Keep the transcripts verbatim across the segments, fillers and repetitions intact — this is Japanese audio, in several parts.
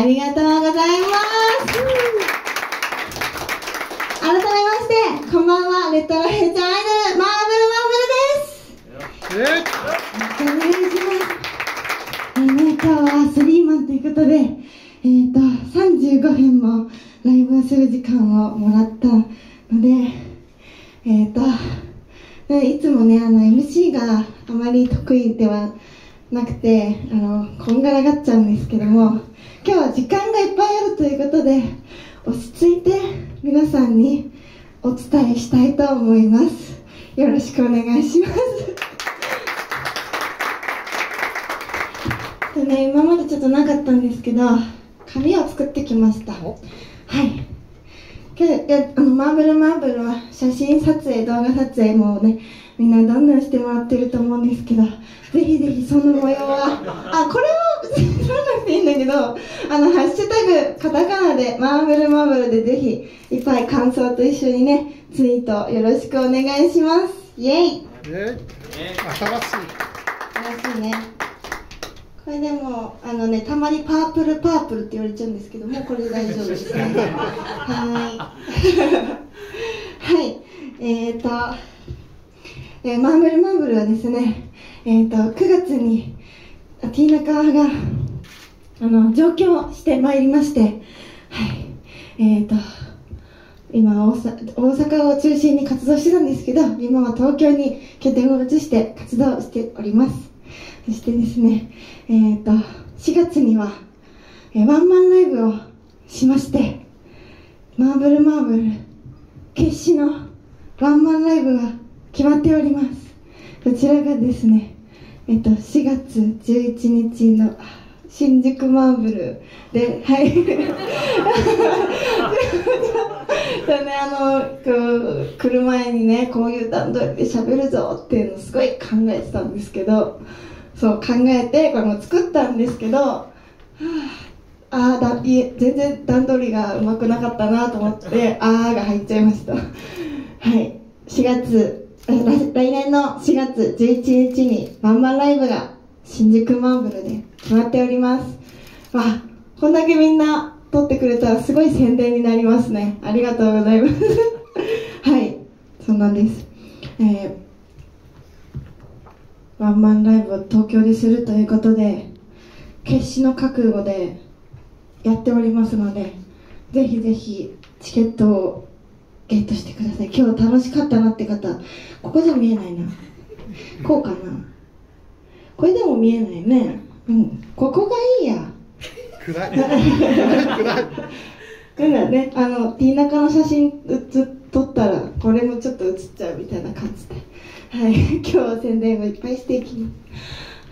ありがとうございます。改めまして、こんばんは。レトロフューチャーアイドル、マーブルマーブルです。よろしくお願いします。えーね、今日はスリーマンということで、えーと、さんじゅうごふんもライブをする時間をもらったので、えーと、いつもね、あの エムシー があまり得意ではなくて、あのこんがらがっちゃうんですけども、今日は時間がいっぱいあるということで、落ち着いて皆さんにお伝えしたいと思います。よろしくお願いします。でね、今までちょっとなかったんですけど、紙を作ってきました。はい。今日あのマーブルマーブルは写真撮影、動画撮影もね、みんなどんどんしてもらってると思うんですけど、ぜひぜひその模様は、あ、これは別に撮らなくていいんだけど、あのハッシュタグカタカナでマーブルマーブルでぜひいっぱい感想と一緒にね、ツイートよろしくお願いします。イエイ。イエイ。新しい。新しいね。これでもあのね、たまにパープルパープルって言われちゃうんですけども、これで大丈夫ですね。はい。はい。えーと、えー、マーブルマーブルはですね、えーと、くがつにティーナカがあの上京してまいりまして、はい。えーと、今大阪、大阪を中心に活動してたんですけど、今は東京に拠点を移して活動しております。そしてですね、えーと、しがつには、えー、ワンマンライブをしまして、マーブルマーブル決死のワンマンライブが決まっております。こちらがですね、えっと、しがつじゅういちにちの新宿マーブルで、はい。そうね、あの、こう、来る前にね、こういう段取りで喋るぞっていうのをすごい考えてたんですけど、そう考えてこれも作ったんですけど、はあ、あだいえ全然段取りがうまくなかったなと思ってあーが入っちゃいました。はい、しがつ来年のしがつじゅういちにちにワンマンライブが新宿マーブルで決まっております。わあ、こんだけみんな撮ってくれたらすごい宣伝になりますね。ありがとうございます。はい、そうなんです。えーワンマンライブを東京でするということで、決死の覚悟でやっておりますので、ぜひぜひチケットをゲットしてください。今日楽しかったなって方、ここじゃ見えないな、こうかな、これでも見えないね。うん、ここがいいや。暗い。暗い。暗いね、あのティーナカの写真撮ったらこれもちょっと写っちゃうみたいな感じで。はい、今日は宣伝をいっぱいしていきます。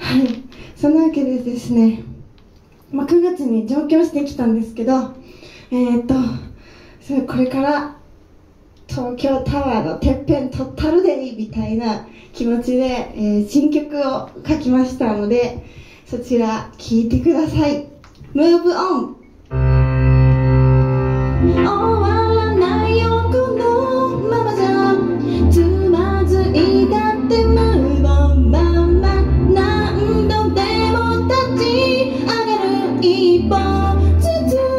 はい、そんなわけでですね、まあ、くがつに上京してきたんですけど、えー、っとそれこれから東京タワーのてっぺん取ったるでいみたいな気持ちで、えー、新曲を書きましたので、そちら聴いてください。 Move on。 終わらないよこのままじゃ、つまずいたって無謀まま、何度でも立ち上がる一歩ずつ。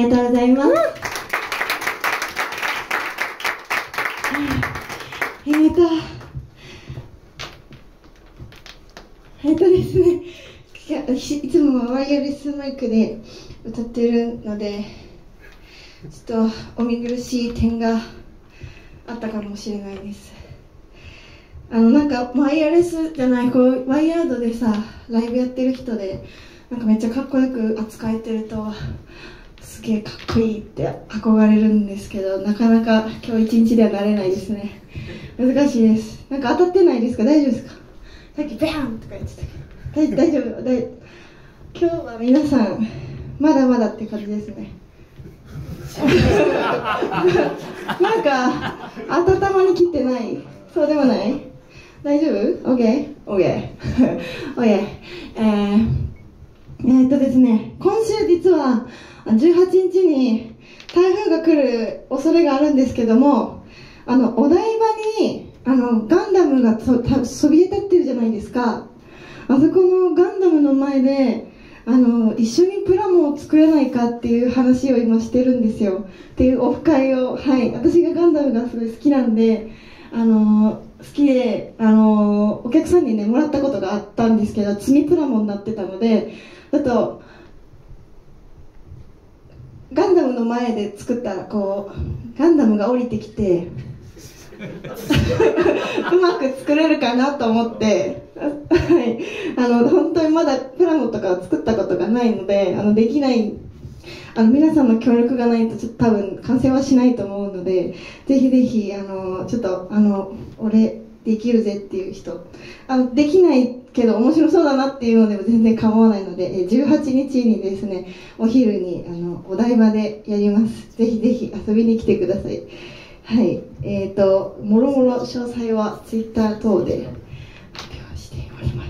りがとうございます。えーとえーとですねいつもはワイヤレスマイクで歌ってるのでちょっとお見苦しい点があったかもしれないです。あのなんかワイヤレスじゃないこうワイヤードでさライブやってる人でなんかめっちゃかっこよく扱えてるとすげえかっこいいって憧れるんですけど、なかなか今日一日ではなれないですね。難しいです。なんか当たってないですか？大丈夫ですか？さっきバーンとか言ってたけど大丈夫大今日は皆さんまだまだって感じですね。なんか温まりきってない？そうでもない？大丈夫？ OK？ OK おいえーえーっとですね今週実はじゅうはちにちに台風が来る恐れがあるんですけども、あのお台場にあのガンダムがそそびえ立ってるじゃないですか。あそこのガンダムの前であの一緒にプラモを作れないかっていう話を今してるんですよ。っていうオフ会を、はい、私がガンダムがすごい好きなんであの好きであのお客さんにねもらったことがあったんですけど、積みプラモになってたので、あとガンダムの前で作ったらこうガンダムが降りてきてうまく作れるかなと思って、はい、あの本当にまだプラモとかを作ったことがないのであのできないあの皆さんの協力がないとちょっと多分完成はしないと思うので、ぜひぜひあのちょっとあの俺できるぜっていう人、あのできないけど面白そうだなっていうのでも全然構わないので、じゅうはちにちにですねお昼にあのお台場でやります。ぜひぜひ遊びに来てください。はい、えーともろもろ詳細はツイッター等で発表しております。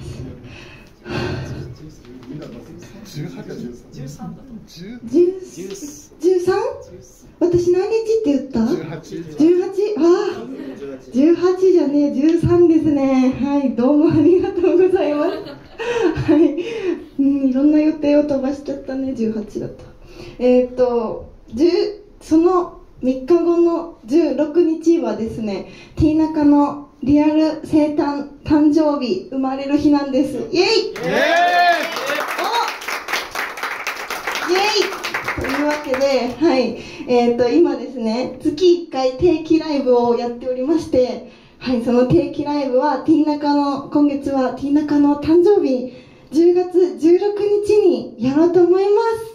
じゅうはち、じゅうさんだとじゅうさん？私何日って言った？じゅうはち、じゅうはち、ああじゅうはちじゃねえじゅうさんですね。はい、どうもありがとうございます。はい、うん、いろんな予定を飛ばしちゃったね。じゅうはちだった。えっ、ー、とそのみっかごのじゅうろくにちはですね、ティーナカのリアル生誕誕生日生まれる日なんです。イエイ、イエイ、おイエイというわけで、はい、えーと今ですね月いっかい定期ライブをやっておりまして、はい、その定期ライブはティーナカの今月はティーナカの誕生日じゅうがつじゅうろくにちにやろうと思います。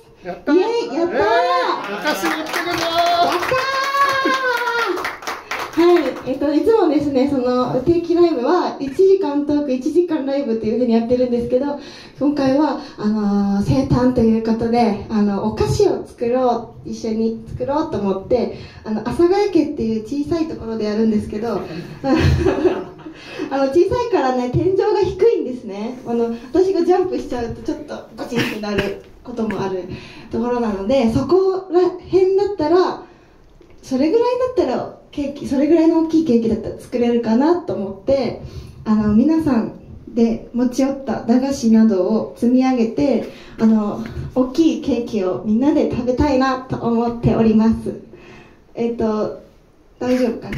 やったー、イエイ、やったー、 私に来てくるぞー、 やったー。はい、えっといつもですねその定期ライブはいちじかんトークいちじかんライブっていう風にやってるんですけど、今回はあのー、生誕ということであのお菓子を作ろう一緒に作ろうと思ってあの阿佐ヶ谷家っていう小さいところでやるんですけどあの小さいからね天井が低いんですね。あの私がジャンプしちゃうとちょっとゴチンってなることもあるところなので、そこら辺だったらそれぐらいだったらケーキそれぐらいの大きいケーキだったら作れるかなと思って、あの皆さんで持ち寄った駄菓子などを積み上げてあの大きいケーキをみんなで食べたいなと思っております。えっと大丈夫かな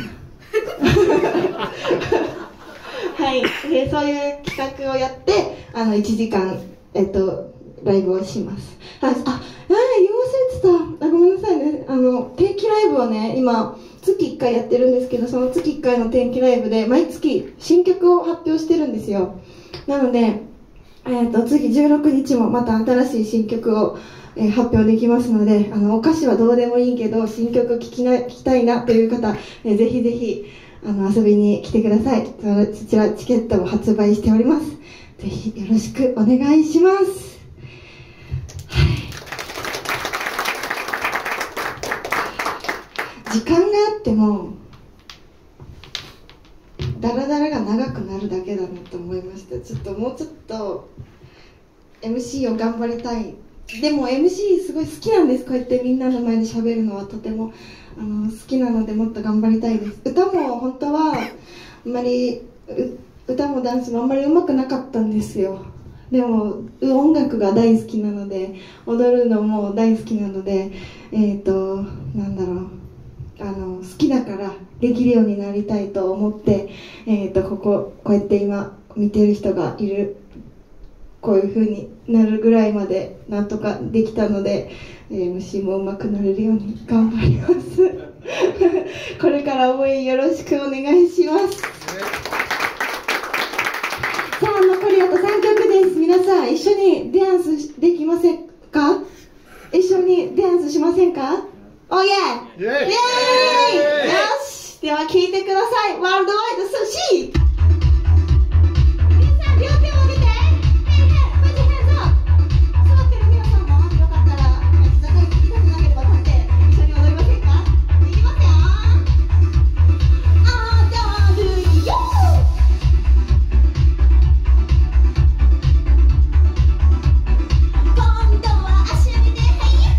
はい、でそういう企画をやってあのいちじかん、えっと、ライブをします。あ、あ、言わせてた。あ、ごめんなさいね。あの定期ライブをね今月いっかいやってるんですけど、その月いっかいの定期ライブで毎月新曲を発表してるんですよ。なので、えー、と次じゅうろくにちもまた新しい新曲を、えー、発表できますので、あのお菓子はどうでもいいけど新曲聴きな聞きたいなという方、えー、ぜひぜひあの遊びに来てください。そちらチケットも発売しております。ぜひよろしくお願いします。時間があってもダラダラが長くなるだけだなと思いました。ちょっともうちょっと エムシー を頑張りたい。でも エムシー すごい好きなんです。こうやってみんなの前で喋るのはとてもあの好きなのでもっと頑張りたいです。歌も本当はあんまり歌もダンスもあんまり上手くなかったんですよ。 でも音楽が大好きなので、踊るのも大好きなので、えっとなんだろう、あの好きだからできるようになりたいと思って、えっとこここうやって今見てる人がいる、こういう風になるぐらいまでなんとかできたので、えー、エムシー も上手くなれるように頑張りますこれから応援よろしくお願いします。さあ残りあとさんきょくです。皆さん一緒にダンスできませんか？一緒にダンスしませんか？おーイエーイイエーイ、よし、では聴いてください。ワールドワイド寿司。皆さん両手を上げて、ヘイヘイ、put your hands up。座ってる皆さんもよかったら膝が痛くなければ立って一緒に踊りませんか？いきますよ。踊るよ。今度は足上げて、ヘイ。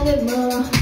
春の